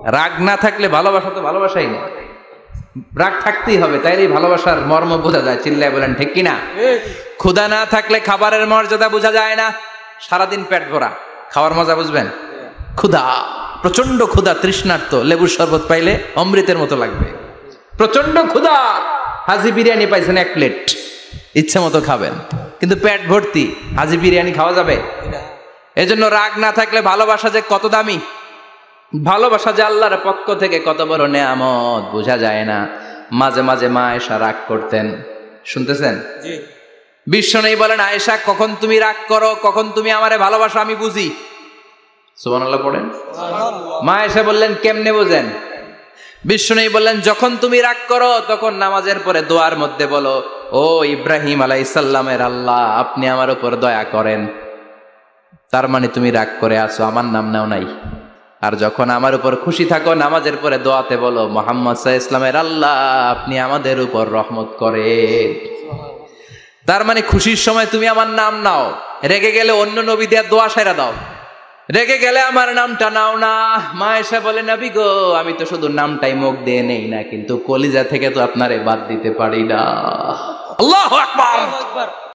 রাগ না থাকলে ভালোবাসা তো ভালোবাসাই না, রাগ থাকতেই হবে, তাইলেই ভালোবাসার মর্ম বোঝা যায়। চিল্লায় বলেন ঠিক কিনা? ক্ষুধা না থাকলে খাবারের মর্যাদা বোঝা যায় না। সারাদিন পেট ভরা, খাওয়ার মজা বুঝবেন? ক্ষুধা, প্রচন্ড ক্ষুধা, তৃষ্ণার্ত, লেবুর শরবত পাইলে অমৃতের মতো লাগবে। প্রচন্ড ক্ষুধা, হাজি বিরিয়ানি পাইছেন 1 প্লেট, ইচ্ছে মতো খাবেন, কিন্তু পেট ভর্তি, হাজি বিরিয়ানি খাওয়া যাবে? এজন্য রাগ না থাকলে ভালোবাসা যে কত দামি, ভালোবাসা যে আল্লাহর পক্ষ থেকে কত বড় নেয়ামত বোঝা যায় না। মাঝে মাঝে মা আয়েশা রাগ করতেন, শুনতেছেন? বিশ্বনবী বলেন, আয়েশা কখন তুমি রাগ করো, কখন তুমি আমারে ভালোবাসো আমি বুঝি। সুবহানাল্লাহ পড়েন। মা আয়েশা বললেন, কেমনে বোঝেন? বিশ্বনবী বললেন, যখন তুমি রাগ করো তখন নামাজের পরে দোয়ার মধ্যে বলো, ও ইব্রাহিম আলাইহিস সালামের আল্লাহ, আপনি আমার উপর দয়া করেন। তার মানে তুমি রাগ করে আছো, আমার নাম নাও নাই। আর যখন আমার উপর খুশি থাকো নামাজের পরে দোয়াতে বলো, মুহাম্মদ সাল্লাল্লাহু আলাইহি ওয়াসাল্লামের আল্লাহ, আপনি আমাদের উপর রহমত করেন। তার মানে খুশির সময় তুমি আমার নাম নাও, রেগে গেলে অন্য নবী দেয়া দোয়া সাইরা দাও, রেগে গেলে আমার নামটা নাও না। মা এসে বলে, নবী গো, আমি তো শুধু নামটাই মুখ দিয়ে নেই না, কিন্তু কলিজা থেকে তো আপনারে বাদ দিতে পারি না। আল্লাহু আকবার।